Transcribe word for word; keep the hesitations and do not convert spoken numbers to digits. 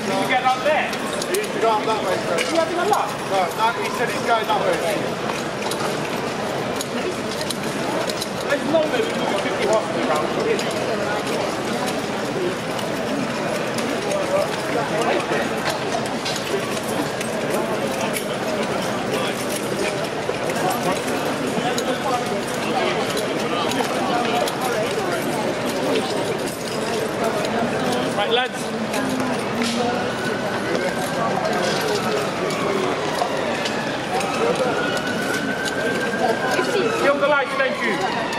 Did you get up there? He used to go up that way, sir. Are you having a luck? No, no, he said he's going that way. There's no way we can do fifty hospital rounds, is there? Right, lads. Kill the lights, thank you.